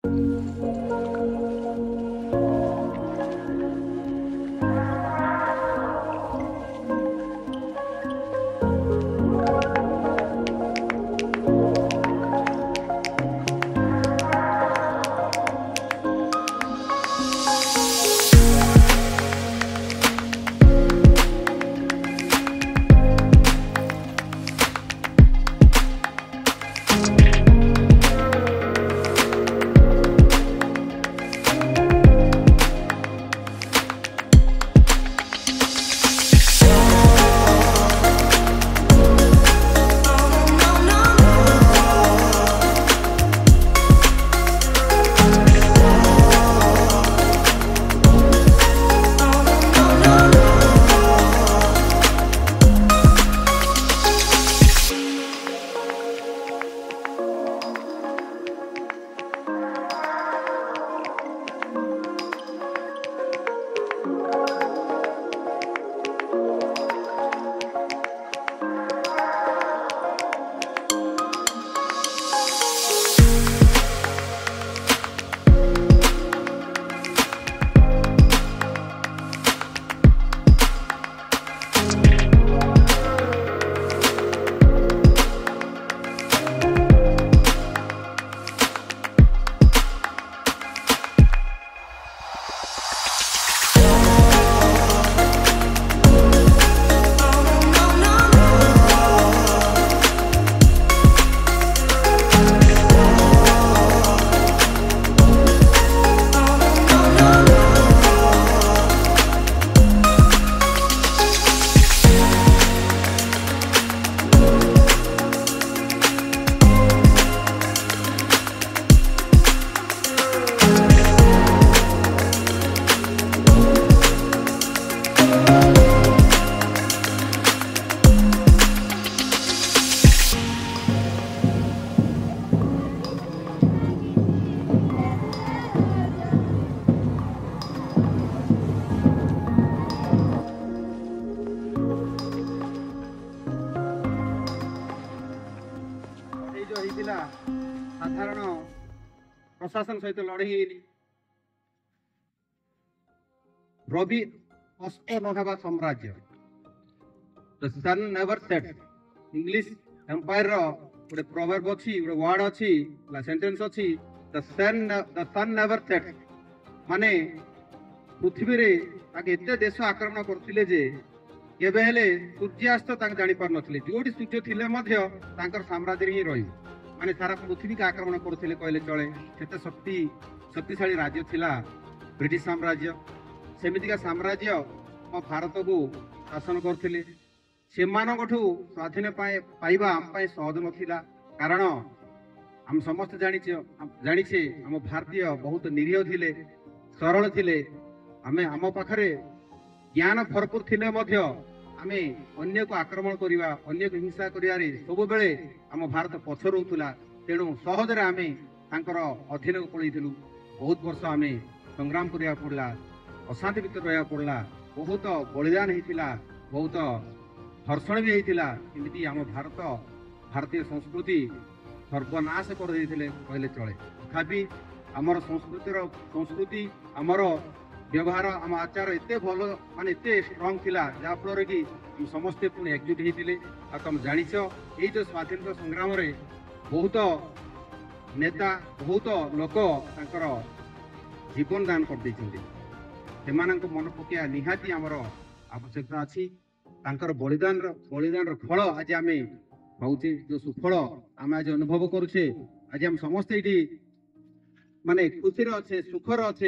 साधारण प्रशासन सहित लड़े रवि अस्तमहाबा साम्राज्य the sun never set English empire गोटे प्रोवर्ब अच्छी गोटे वर्ड अच्छी सेंटेंस अच्छी द सन नेवर सेट माने पृथ्वी रे ताके एते देश आक्रमण करथिले जे केबे हेले सूर्यास्त ताके जानि पार नथिले जोडी सूर्य थिले मध्य तांकर साम्राज्य ही रही माने सारा पृथ्वी का आक्रमण करथिले कहले चले सेते शक्तिशाली राज्य थिला ब्रिटिश साम्राज्य सेमिति का साम्राज्य भारत को शासन करथिले सेमानकठू स्वाधीन पाइबा आम पाई सहज नथिला कारण हम समस्त जानिछे हम भारतीय बहुत निरीह थिले सरल थिले आमे आम पाखरे ज्ञान भरपूर थिले मध्य आमे अन्य को आक्रमण करिवा अन्य को हिंसा करिवारे सब बेले आम भारत पछ रहउतला तेणु सहजरे आमे तांकर अधीन को पळैथिलु बहुत वर्ष आमे संग्राम करिया पड़ला अशांति भीतर रहा पड़ला बहुत बलिदान होता बहुत हर्षण भी होता एमती आम भारतीय संस्कृति सर्वनाश कर कहले चले तथापि आमर संस्कृति आमर व्यवहार आम आचार एत भल मान एत स्ट्रंग थिला जहाँफल कि हम समस्ते पुणी एकजुट होते तुम जाच ये जो स्वाधीनता संग्राम रे बहुत नेता बहुत लोक जीवन दान कर सेमानक मन पकड़ा निहाती आमर आवश्यकता अच्छी बलिदान फल आज आम पाचे जो सुफल आम आज अनुभव करुचे आज आम समस्ते ये माने खुशी अच्छे सुखर अच्छे।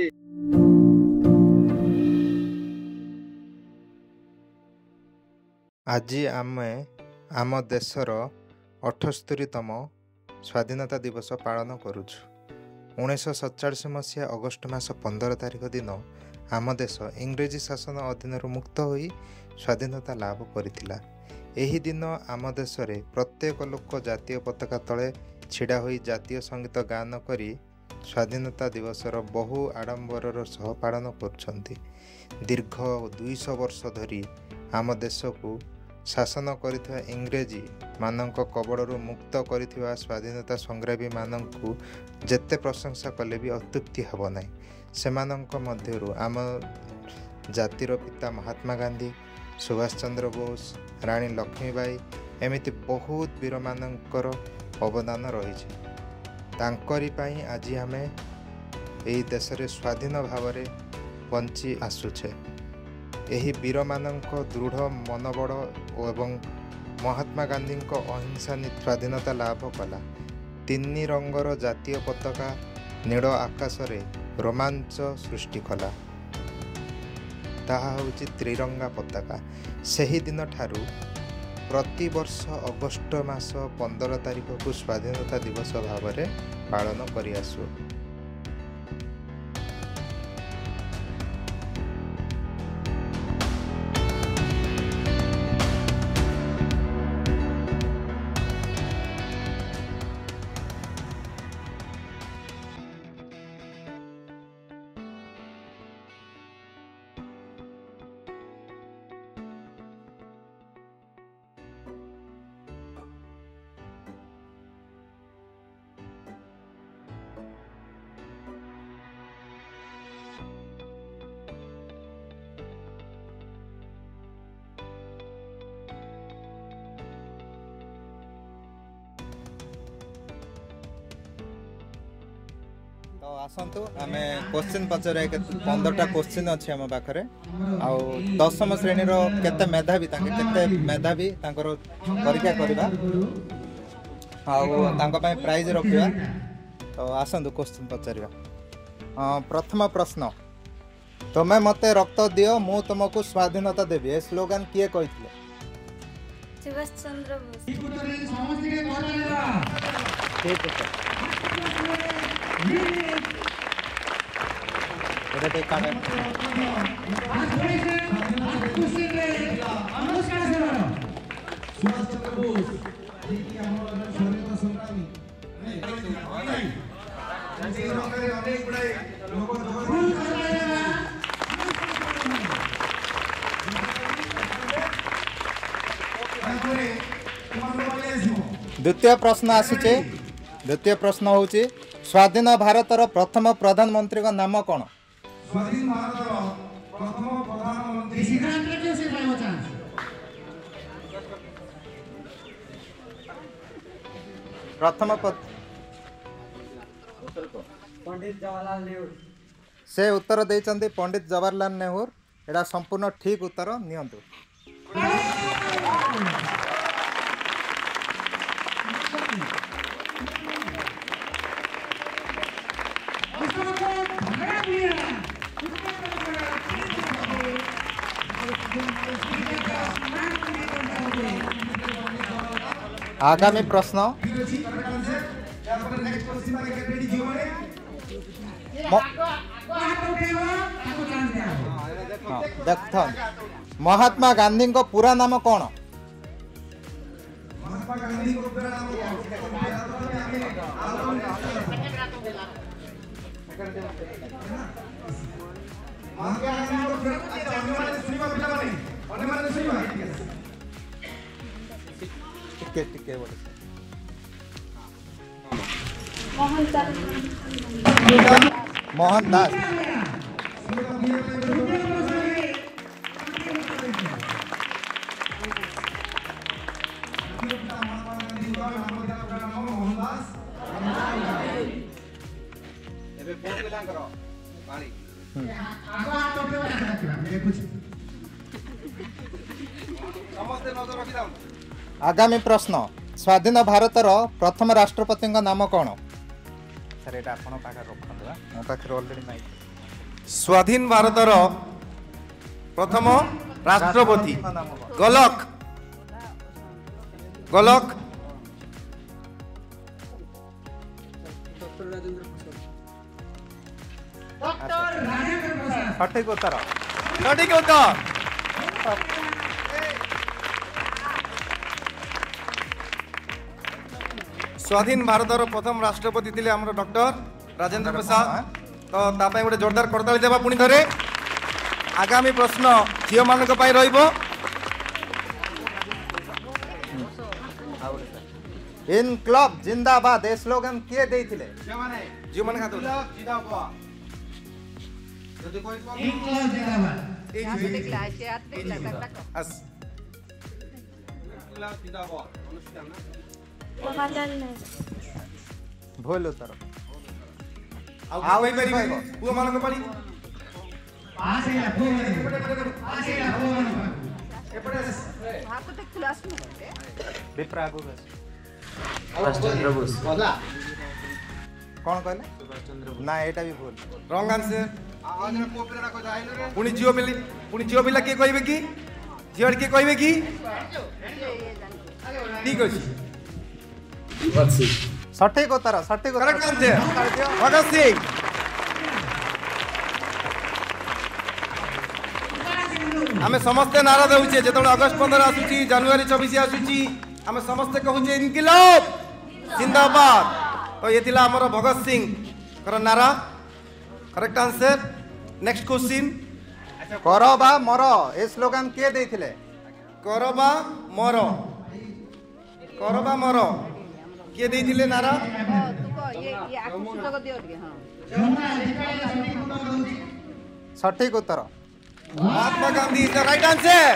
आज आम आम देशर 78तम स्वाधीनता दिवस पालन करुछु। 1947 मसीहा अगस्ट मास 15 तारिख दिन आम देश इंग्रेजी शासन अधीन मुक्त होई स्वाधीनता लाभ करथिला। एही दिन आम देश रे प्रत्येक लोक जातीय पताका तले छिड़ा होई जातीय संगीत गान करी स्वाधीनता दिवसर बहु आडंबर सह पालन करुछंती। दीर्घ 200 वर्ष धरी आम देश को शासन करिଥିବା इंग्रेजी मानक कबड़रू मुक्त करिଥିବା स्वाधीनता संग्रामी मानकू जेते प्रशंसा कले भी अत्युक्ति हेब नाही। सेमानंक मध्यरु आम जातिर पिता महात्मा गांधी, सुभाष चंद्र बोस, रानी लक्ष्मीबाई एमिति बहुत वीर मानकर अवदान रही। तांकरी पाई आज आमे एही देश रे स्वाधीन भाव रे बंची आसुछे। एही वीर मानक दृढ़ मनोबल एवं महात्मा गांधी अहिंसा स्वाधीनता लाभ कला। 3 रंगर जातीय पताका नीड़ आकाश रे रोमांच सृष्टि कला। ताहा होची त्रिरंगा पताका। सही दिन ठारू प्रति वर्ष अगस्ट मास 15 तारिख को स्वाधीनता दिवस भाव में पालन करि आसु। तो आसतु आम क्वेश्चन पचार 15टा क्वेश्चन अच्छे आम पाखे आउ 10म श्रेणी केते मेधावी मेधावी परीक्षा करवा आउ प्राइज रखा। तो आसतु क्वेश्चन पचार। प्रथम प्रश्न, तुम्हें मते रक्त दियो मु तुमको स्वाधीनता देवी, ए स्लोगान किए कहिथिले? सुभाष चंद्र बोस। ठीक है द्वितीय प्रश्न आସୁଛି। द्वितीय प्रश्न होची स्वाधीन भारतर प्रथम प्रधानमंत्री का नाम कौन? स्वाधीन भारतर प्रथम प्रधानमंत्री प्रथम पंडित जवाहरलाल नेहरू। से उत्तर देइचंदी पंडित जवाहरलाल नेहरू। एटा संपूर्ण ठीक उत्तर नियंतु। आगामी प्रश्न महात्मा गांधी को पूरा नाम कौन? महात्मा गांधी को पूरा नाम मोहन दास। आगामी प्रश्न स्वाधीन भारतर प्रथम राष्ट्रपति नाम कौन? सर एटा आपण पाखा रखंदवा मो पाखे ऑलरेडी नाही। स्वाधीन भारतर प्रथम राष्ट्रपति गोलक गोलक सठिक उत्तर। सठिक उत्तर। स्वाधीन भारतर प्रथम राष्ट्रपति थिले हमर डॉक्टर राजेंद्र प्रसाद। तो तापाई गोटे जोरदार करताली देबा पुणी थरे। आगामी प्रश्न झियो मानक पाई रहिबो। इनक्लब जिंदाबाद ए स्लोगन किए देइथिले ସେମାନେ जो माने खातो ଇନକ୍ଲାବ ଜିନ୍ଦାବାଦ ଯଦି କୋଇ इनक्लाब जिंदाबाद अस ଇନକ୍ଲାବ ଜିନ୍ଦାବାଦ ଅନୁଷ୍ଠାନ ନା जवाहरलाल नेहरू भूल उत्तर आउ कोई परिबे पुओ मान को पड़ी आसे लखो आसे लखो एपटे विप्रागु सुभाष चंद्र बोस कौन कहले ना एटा भी भूल रॉन्ग आंसर ଆଉ ଜଣେ ପୁଅ ପିଲାଟା କହି ଯାଇଲେ ରେ पुणी जियो पिला के कहबे की झियो के कहबे की ठीक अछि भगत सिंह सठिक उत्तर करेक्ट आंसर भगत सिंह आमे समस्ते नारा देउछे जेतबे अगस्त 15 आसुची जनवरी 24 आसुची आमे समस्ते कहूचे इनकिलाब जिंदाबाद तो ये थिला हमर भगत सिंह कर नारा करेक्ट आंसर नेक्स्ट क्वेश्चन करो बा मरो ए स्लोगन किए देइथिले करबा मरो किए देइथिले नारा सठिक उत्तर Mahatma Gandhi is the right answer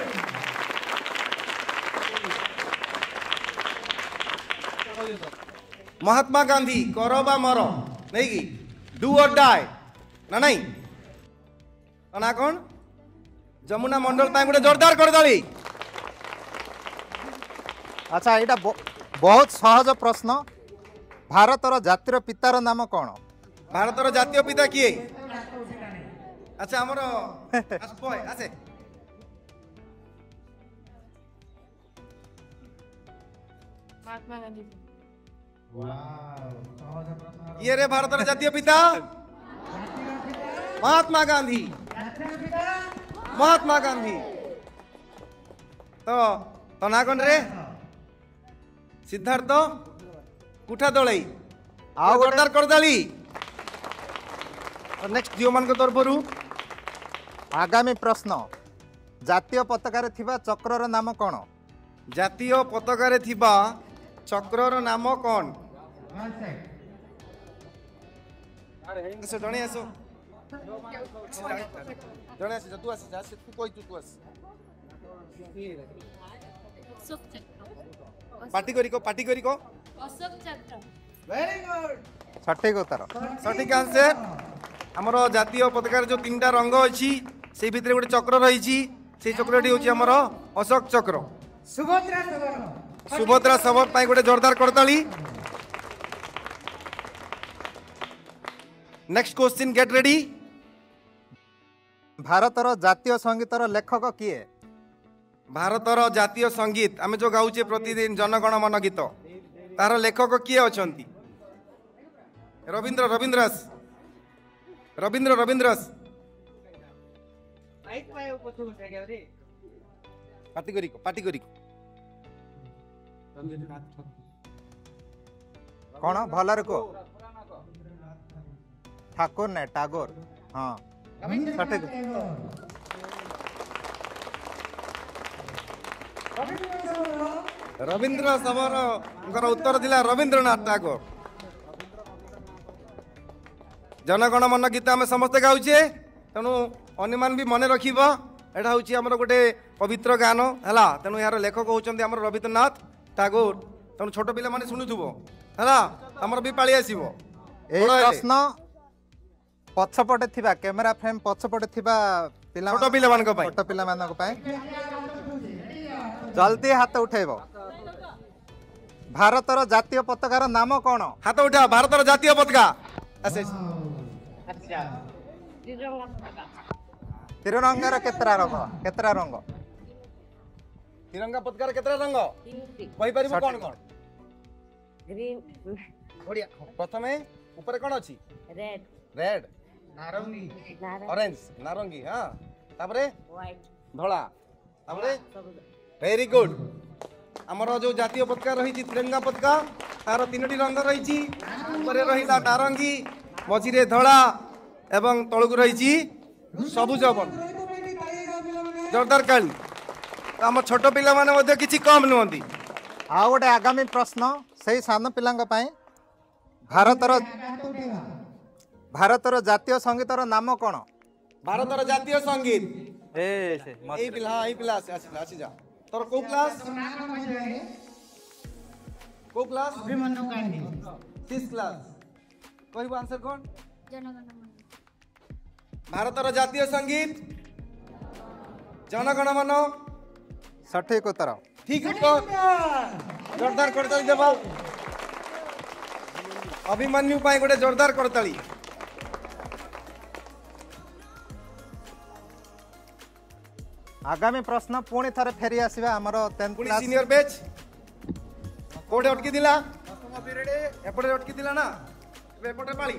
Mahatma Gandhi करो बा मरो नहीं की डू और डाई ना नहीं ना कौन जमुना मंडल ताई गोटे जोरदार कर दली अच्छा एटा बहुत सहज प्रश्न भारतर जातिर पितार नाम कौन भारतर जातीय पिता किए अच्छा हमर आसे महात्मा गांधी ये रे भारतर जातीय पिता महात्मा गांधी महात्मा गांधी तो ना कौन रे सिद्धार्थ कुठा दलई ଆଉ ଗୋଟେ- जोरदार कर दली नेक्स्ट जियो मान को तरफरु आगामी प्रश्न जातीय पताकार थिबा चक्रर नाम कौन जातीय पताका थिबा चक्रर नाम कौन आसो जणे आसो जणे आसो तू आस जा तू कोइ तू आस अशोक चक्र पार्टी करी को अशोक चक्र सठिक उत्तर सठिक आंसर हमर जातीय पताकार जो तीनटा रंग अछि से भितरे गोटे चक्र रही से चक्रटी होची हमर अशोक चक्र सुभद्रा सबर पाई गोटे जोरदार करताली नेक्स्ट क्वेश्चन गेट रेडी भारतर जातीय संगीतर लेखक किए भारतर जातीय संगीत आमे जो गाउचे प्रतिदिन जनगण मन गीत तार लेखक किए अछंती रविंद्रस पार्टी करी कौन भलर को ठाकुर ने टागोर हाँ सठिक रविंद्र सबर उत्तर दिला रविंद्रनाथ टागोर जनगण मन गीत आम समस्ते गाउचे तेणु अन्यमान भी मन रखिब एटा होची हमर गोटे पवित्र गान हला तेणु यार लेखक होचंती हमर रविंद्रनाथ टागोर तेणु छोट पिला माने सुनुथुबो हला हमर भी पाळी आसीबो ए प्रश्न पछपटे थिबा कैमरा फ्रेम पछपटे थिबा पिला छोट पिला मान को पाई छोट पिला मान को पाए जल्दी हाथ उठेबो भारतर जातीय पताकार नाम कौन हाथ उठा भारतर जातीय पताका आसे तिरंगार केतरा रंग तिरंगा पताकार केतरा रंग कहि परिबो कोन कोन ग्रीन बढ़िया प्रथमे ऊपर कोन अछि रेड रेड नारंगी ऑरेंज नारंगी हां तापरे व्हाइट धोला तापरे वेरी गुड हमर जो जातीय पताका रही तिरंगा पताका तार तीनटी रंग रही ऊपर रहिला नारंगी मझिरे धोला एवं तळकु रही सबुज जोरदार काली तो आम छोट पिला माने किछि कम नुहंती ଆଉ ଗୋଟେ ଆଗାମୀ ପ୍ରଶ୍ନ ସେଇ ସାନ ପିଲାଙ୍କ ପାଇଁ ଭାରତର ଜାତୀୟ ସଙ୍ଗୀତର ନାମ କ'ଣ? ଭାରତର ଜାତୀୟ ସଙ୍ଗୀତ ଏଇ ପିଲା ଆସି ଯା ତୋର କୋଉ କ୍ଲାସ୍? କୋଉ କ୍ଲାସ୍? ଅଭିମନ୍ୟୁ କାହିଁକି 6th କ୍ଲାସ୍। କହିବୁ ଆନ୍ସର କ'ଣ? जनगण मन ଭାରତର ଜାତୀୟ ସଙ୍ଗୀତ ଜନଗଣ ମନ। ସଠିକ ଉତ୍ତର। ଠିକ ଉତ୍ତର। ଜୋରଦାର କରତାଳି ଦେବା ଅଭିମନ୍ୟୁ ପାଇଁ ଗୋଟେ ଜୋରଦାର କରତାଳି। ଆଗାମୀ ପ୍ରଶ୍ନ ପୁଣି ଥରେ ଫେରି ଆସିବା ଆମର 10th ପୁଣି କ୍ଲାସ୍ ସିନିୟର ବେଚ୍ କୋଉଠି ଅଟକି ଥିଲା? ଏପଟେ ଅଟକି ଥିଲା ନା ଏପଟେ ପାଳି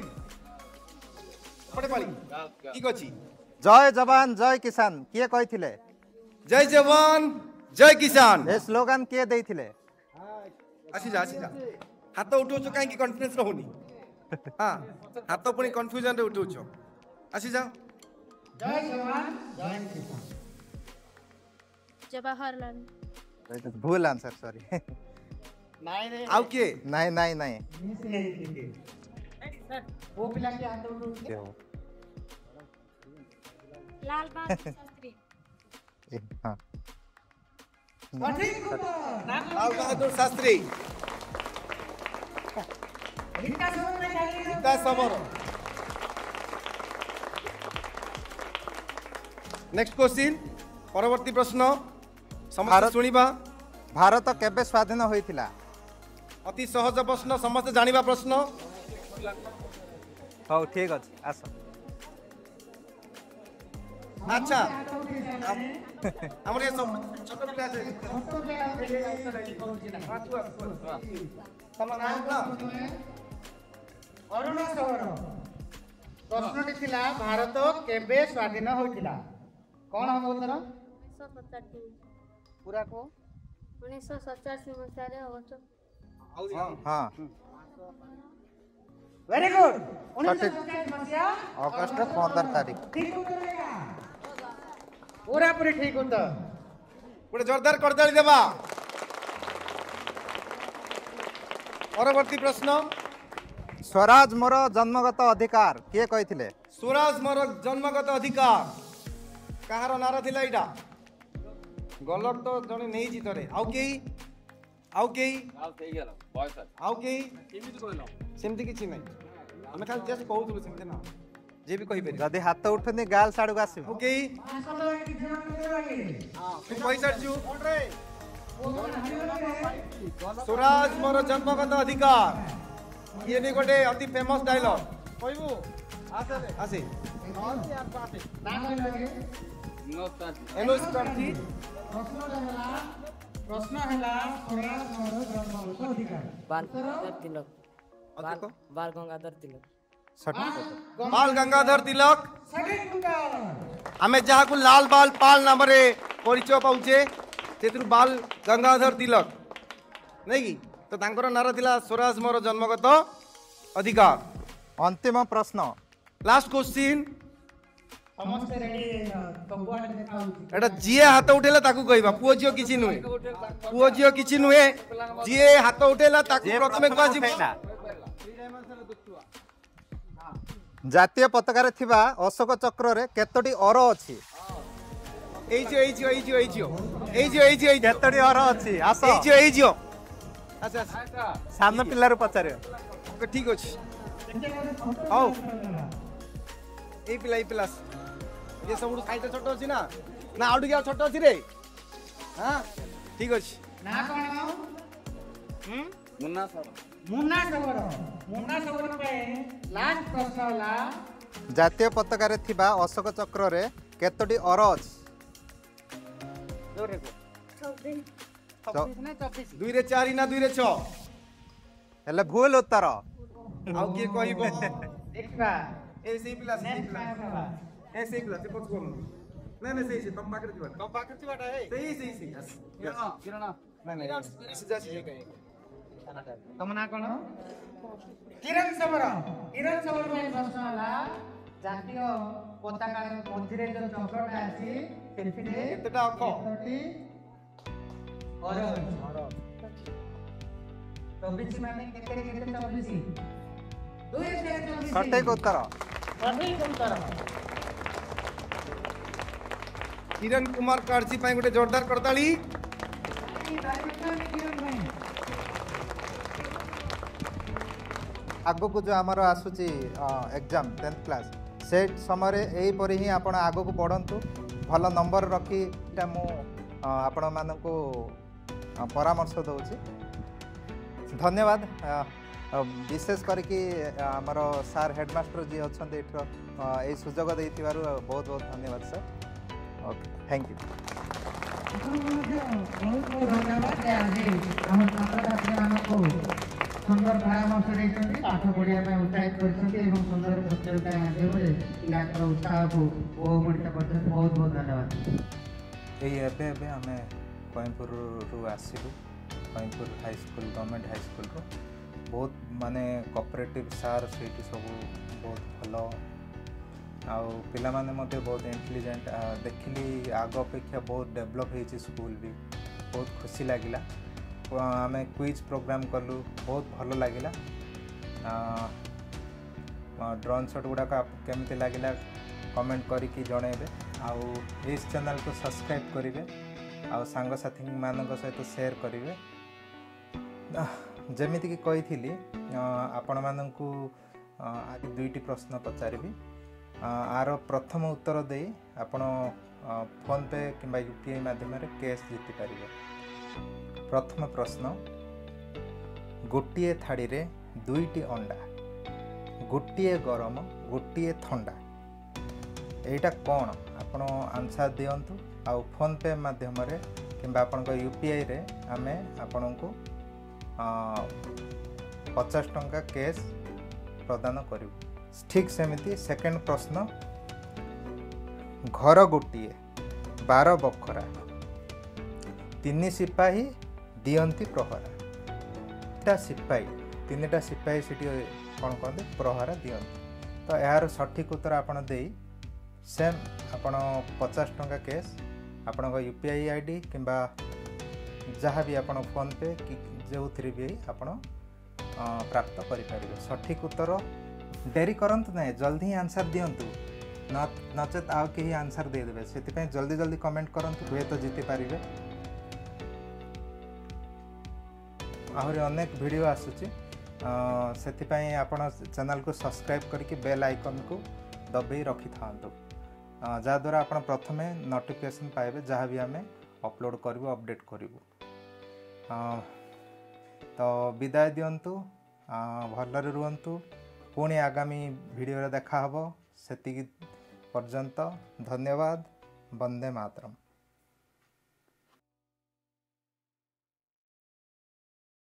ଠିକ ଅଛି। ଜୟ ଯବାନ ଜୟ କିଷାନ କିଏ କହିଥିଲେ? ଜୟ ଯବାନ ଜୟ କିଷାନ ଏ ସ୍ଲୋଗାନ କିଏ ଦେଇଥିଲେ? ଆସିଯା ହାତ ଉଠଉଛ କାହିଁକି କନଫିଡେନ୍ସ ରହୁନି? ହଁ ହାତ ପୁଣି କନଫ୍ୟୁଜନ ରେ ଉଠଉଛ। ଆସିଯା ଜୟ ଜବାନ ଜୟ କିଷାନ जवाहरलाल ଭୁଲ ଆନ୍ସର ସରି। ଆଉ କିଏ? ନାଇଁ ନାଇଁ ନାଇଁ वो पिला के हाथ उठो लाल बहादुर शास्त्री हाँ सठिक उत्तर नाम लाल बहादुर शास्त्री गीता समर में जाइए गीता समर। नेक्स्ट क्वेश्चन परवर्ती प्रश्न समस्त सुनिबा। ଭାରତ କେବେ ସ୍ୱାଧୀନ ହୋଇଥିଲା? अति सहज प्रश्न समस्त जानिबा प्रश्न। ହଉ ଠିକ ଅଛି ଆସ। अच्छा हमरे सब छोट पिला छे तमा नाम का अरुण सौर प्रश्नटी थिला भारत केबे स्वाधीन होइतिला कोन हम उत्तर 1987 पूरा को 1987 मसीहारे अगस्त हाँ वेरी गुड सठिक। 1987 मसीहा ଅଗଷ୍ଟ 15 ତାରିଖ। ठीक उत्तर रहेगा पूरा पूरी ठीक उत्तर गोटे जोरदार करताली देबा। परवर्ती प्रश्न स्वराज मोर जन्मगत अधिकार किए କହିଥିଲେ? स्वराज मोर जन्मगत अधिकार कहार नारा थिला इटा? गलत तो जने नहीं जीतरे आउ केही सेमती किछि नै हमें खाली जस्ट कहउथु सेमती ना जे भी कहि पेरि ଯଦି ହାତ ଉଠୁନି ଗାଲ ସାଡକୁ ଆସିବ। ओके तू पैसा छु स्वराज मोर जन्मगत अधिकार ये भी गोटे अति फेमस डायलॉग कहबू आसे एनोस करथी प्रश्न हला स्वराज मोर जन्मगत अधिकार बाल तिलक बाल गंगाधर तिलक सठिक उत्तर। बाल गंगाधर तिलक सठिक उत्तर आमे जहाँ को लाल बाल पाल नाम रे परिचय पाउचे तेतु बाल गंगाधर तिलक नहीं कि तो तांकर नारा थिला स्वराज मोर जन्मगत अधिकार। अंतिम प्रश्न लास्ट क्वेश्चन समस्त रेडी कबुआट देखा होची एटा जिए हाथ उठेला ताकू कहबा पुओ जियो किछि नुहे जिए हाथ उठेला ताकू प्रथमे कहबा ଜାତୀୟ ପତାକାରେ ଥିବା ଅଶୋକ ଚକ୍ରରେ କେତୋଟି ଅର ଅଛି? କେତୋଟି ଅର ଅଛି? ଆସ अच्छा ସାନ ପିଲାରୁ ପଚାରିବ। ठीक अछि आओ ए पिला ये सब साइड छोट अछि ना आउ टिके छोट अछि रे हां ठीक अछि ना कोन मुन्ना सबर पे लास्ट प्रश्न होला ଜାତୀୟ ପତାକାରେ ଥିବା ଅଶୋକ ଚକ୍ରରେ କେତୋଟି ଅର ଅଛି? 26 ना 24 2 रे 4 ना 2 रे 6 ହେଲେ ଭୁଲ ଉତ୍ତର। आउ के कहइबो देखबा ए सेही पिला से पछ कोन नहीं सही तुम पाकर दिबा है सही किरण नहीं सीधा कहीं तुम ना कोन किरण सबर में प्रश्न होला जातीय पताका मझिरे जो चक्रटा आसी सेथिरे केतेटा अख केतोटी और 24 ମାନେ କେତେ 24 2 ସଠିକ ଉତ୍ତର। ସଠିକ ଉତ୍ତର। किरण कुमार काड़सी ପାଇଁ ଗୋଟେ ଜୋରଦାର କରତାଳି। ଆଗକୁ ଯେଉଁ ଆମର ଆସୁଛି ଏକ୍ଜାମ୍ 10th କ୍ଲାସ୍ ସେ ସମୟରେ ଏହିପରି ହିଁ ଆପଣ ଆଗକୁ ବଢ଼ନ୍ତୁ, ଭଲ ନମ୍ବର ରଖି ଏଇଟା ମୁଁ ଆପଣମାନଙ୍କୁ ପରାମର୍ଶ ଦେଉଛି। ଧନ୍ୟବାଦ। ବିଶେଷ କରିକି ଆମର ସାର୍ ହେଡ଼ମାଷ୍ଟର ଯିଏ ଅଛନ୍ତି ଏଠିର ଏଇ ସୁଯୋଗ ଦେଇଥିବାରୁ ବହୁତ ବହୁତ ଧନ୍ୟବାଦ ସାର୍। Okay, thank you. ବହୁତ ବହୁତ ଧନ୍ୟବାଦ ଯେ ଆଜି ଆମ ଛାତ୍ରଛାତ୍ରୀମାନଙ୍କୁ ସୁନ୍ଦର ପରାମର୍ଶ ଦେଇଛନ୍ତି, ପାଠ ପଢ଼ିବା ପାଇଁ ଉତ୍ସାହିତ କରିଛନ୍ତି ଏବଂ ସୁନ୍ଦର ପ୍ରତିଯୋଗିତା ମାଧ୍ୟମରେ ପିଲାଙ୍କର ଉତ୍ସାହକୁ ବହୁଗୁଣିତ କରିଛନ୍ତି। ବହୁତ ବହୁତ ଧନ୍ୟବାଦ। ଏଇ ଏବେ ଆମେ କଇଁପୁରରୁ ଆସିଲୁ, କଇଁପୁର ହାଇସ୍କୁଲ ଗଭର୍ଣ୍ଣମେଣ୍ଟ ହାଇସ୍କୁଲରୁ। ବହୁତ ମାନେ କୋଅପରେଟିଭ୍ ସାର୍ ସେଇଠି ସବୁ ବହୁତ ଭଲ, ଆଉ ପିଲାମାନେ ମଧ୍ୟ ବହୁତ ଇଣ୍ଟେଲିଜେଣ୍ଟ। ଦେଖିଲି ଆଗ ଅପେକ୍ଷା ବହୁତ ଡେଭଲପ୍ ହେଇଛି ସ୍କୁଲ ବି, ବହୁତ ଖୁସି ଲାଗିଲା। ଆମେ କ୍ୱିଜ୍ ପ୍ରୋଗ୍ରାମ୍ କଲୁ, ବହୁତ ଭଲ ଲାଗିଲା। ଡ୍ରୋନ୍ ସଟ୍ ଗୁଡ଼ାକ କେମିତି ଲାଗିଲା କମେଣ୍ଟ କରିକି ଜଣାଇବେ, ଆଉ ଏଇ ଚ୍ୟାନେଲ୍କୁ ସବସ୍କ୍ରାଇବ୍ କରିବେ, ଆଉ ସାଙ୍ଗସାଥୀମାନଙ୍କ ସହିତ ସେୟାର କରିବେ। ଯେମିତିକି କହିଥିଲି ଆପଣମାନଙ୍କୁ ଆଜି 2ଟି ପ୍ରଶ୍ନ ପଚାରିବି। ଆର ପ୍ରଥମ ଉତ୍ତର ଦେଇ ଆପଣ ଫୋନ୍ପେ କିମ୍ବା UPI ମାଧ୍ୟମରେ କ୍ୟାଶ୍ ଜିତିପାରିବେ। ପ୍ରଥମ ପ୍ରଶ୍ନ, ଗୋଟିଏ ଥାଳିରେ 2ଟି ଅଣ୍ଡା, ଗୋଟିଏ ଗରମ ଗୋଟିଏ ଥଣ୍ଡା, ଏଇଟା କ'ଣ? ଆପଣ ଆନ୍ସର୍ ଦିଅନ୍ତୁ, ଆଉ ଫୋନ୍ପେ ମାଧ୍ୟମରେ କିମ୍ବା ଆପଣଙ୍କ UPIରେ ଆମେ ଆପଣଙ୍କୁ 50 ଟଙ୍କା କ୍ୟାଶ୍ ପ୍ରଦାନ କରିବୁ। ଠିକ୍ ସେମିତି ସେକେଣ୍ଡ ପ୍ରଶ୍ନ, ଘର ଗୋଟିଏ 12 ବଖରା, 3 ସିପାହୀ ଦିଅନ୍ତି ପ୍ରହରା। ତିନିଟା ସିପାହୀ ସେଠି କ'ଣ କହନ୍ତି? ପ୍ରହରା ଦିଅନ୍ତି। ତ ଏହାର ସଠିକ୍ ଉତ୍ତର ଆପଣ ଦେଇ ସେମ୍ ଆପଣ 50 ଟଙ୍କା କ୍ୟାଶ୍ ଆପଣଙ୍କ UPI ID କିମ୍ବା ଯାହା ବି ଆପଣ ଫୋନ୍ପେ କି ଯେଉଁଥିରେ ବି ଆପଣ ପ୍ରାପ୍ତ କରିପାରିବେ। ସଠିକ୍ ଉତ୍ତର ଡେରି କରନ୍ତୁ ନାହିଁ, ଜଲ୍ଦି ହିଁ ଆନ୍ସର୍ ଦିଅନ୍ତୁ, ନଚେତ୍ ଆଉ କେହି ଆନ୍ସର୍ ଦେଇଦେବେ। ସେଥିପାଇଁ ଜଲ୍ଦି ଜଲ୍ଦି କମେଣ୍ଟ କରନ୍ତୁ, ହୁଏତ ଜିତିପାରିବେ। ଆହୁରି ଅନେକ ଭିଡ଼ିଓ ଆସୁଛି, ସେଥିପାଇଁ ଆପଣ ଚ୍ୟାନେଲ୍କୁ ସବସ୍କ୍ରାଇବ୍ କରିକି ବେଲ୍ ଆଇକନ୍କୁ ଦବାଇ ରଖିଥାନ୍ତୁ, ଯାହାଦ୍ୱାରା ଆପଣ ପ୍ରଥମେ ନୋଟିଫିକେସନ୍ ପାଇବେ ଯାହା ବି ଆମେ ଅପଲୋଡ଼ କରିବୁ, ଅପଡ଼େଟ୍ କରିବୁ। ତ ବିଦାୟ ଦିଅନ୍ତୁ, ଭଲରେ ରୁହନ୍ତୁ। ପୁଣି ଆଗାମୀ ଭିଡ଼ିଓରେ ଦେଖା ହେବ। ସେତିକି ପର୍ଯ୍ୟନ୍ତ ଧନ୍ୟବାଦ। ବନ୍ଦେ ମାତରମ୍।